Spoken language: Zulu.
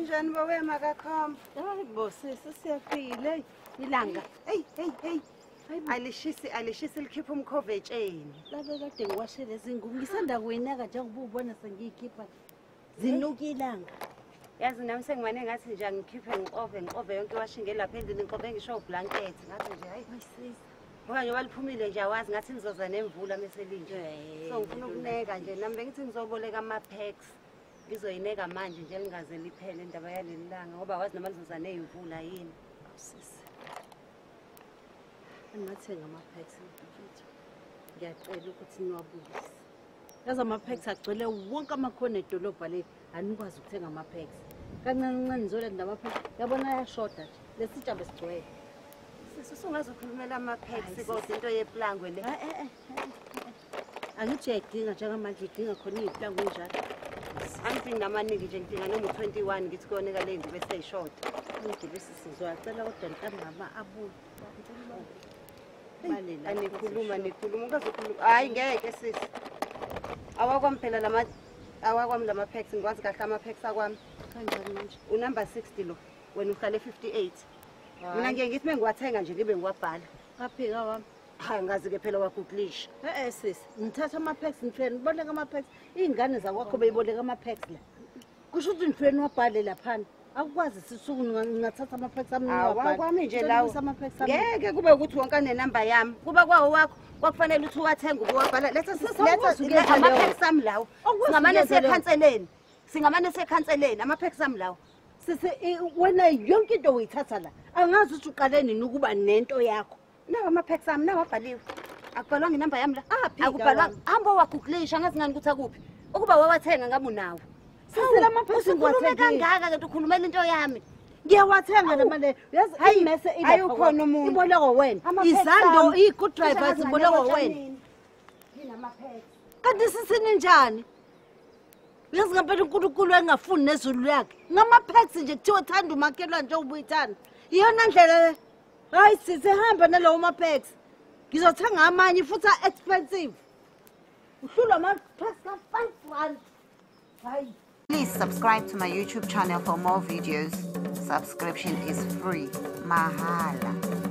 Kunjani bawe makakhamba? Hayi bo sisi siyaphila ilanga. Hey. Alishisi likhipha umkhove etsheni. Labe kade ngiwashe lezi ngubo ngisanda kuyinaka njengoba ubona sengiyikhipha. Zinuka ilanga. Yazi nami sengimane ngathi nje ngikhiphe ngiqove yonke washinge lapha endlini ngiqove ngisho blanket ngathi nje hayi Masisi. ngoba nje waliphumile nje awazi ngathi nizoza nemvula meselinje. So ngifuna ukuneka nje nami bengithi ngizoboleka ama-packs. Ngizoyineka manje nje lingaze liphele indaba yaleli langa ngoba wazi noma lizoza nezimvula yini. Sisi. Angathenga ama-packs mfethu. Ngiyacela ukuthi niwabuyise. Yazi ama-packs agcwele wonke amakhona edolobha le anikwazi ukuthenga ama-packs. Kancane nizola ndama-packs. Yabona ayashoda nje. Lesitsha besigcwele. Usungazokhulumela ama-packs kodwa into yeplangwe le. Angithi uyayidinga njengamanje idinga khona iy'plango enjalo. Angidingi namaningi nje ngidinga noma 21 ngithi kuyoneka le ngubo eseyishonda. Ngidibhe sizwacela kodwa ntambama abuye. Anikhuluma ungazokhuluma. Hayi ngeke sisi. Awakwami phela awakwami lama-packs ngikwazi kahle ama-packs akwami. Kanjani manje? Unumber 60 lo wena uhlale 58. Mina ngiye ngithi mengiwathenga nje ngibe ngiwabhala. Kaphika wami. Hayi ngazi-ke phela wagooglisha. Sisi ngithatha ama-packs nifeni niboleka ama-packs. Iy'ngane zakwakho beyiboleka ama-packs la. Kusho ukuthi nifeni wabhale laphana. Akukwazi sisuku ngingathatha ama-packs ami niwabhale. Awakwami nje lawo. Ngeke kube ukuthi wonke nenamba yami. Kuba kwawo wakho kwakufanele uthi uwathenga ukuwabhala. Letha ama-packs ami lawo. Singamane sekhanseleni ama-packs ami lawo. Sisi wena yonke into uyithatha la. Angazi ukuthi uqale nini ukuba nento yakho. Nawa ama-packs ami nawa abhaliwe. Akubhalwanga inamba yami la. Akubhalwanga. Hamba wagooglisha ngathi ngani ukuthi akuphi. Ukuba wawathenga ngabe unawo. Sisi lama-packs ngiwathengile kangaka ke ukhulumela into yami. Ngiyawathenga lama le. Yazi imese ayukhona umuntu. Iboleko wena. Izando i-good drivers iboleko wena. Kanti sisini njani? Yazi ngempela uNkulunkulu engafuni nezulu yakhe. Ngama-packs nje kuthiwa uthanda umakhelwane njengoba uyithanda. Iyona ndlela le. Hayi sisihamba nalawo ma-packs. Ngizothenga amanye futhi expensive. Uhlula ama-packs ka-5 rand. Hayi. Please subscribe to my YouTube channel for more videos. Subscription is free. Mahala.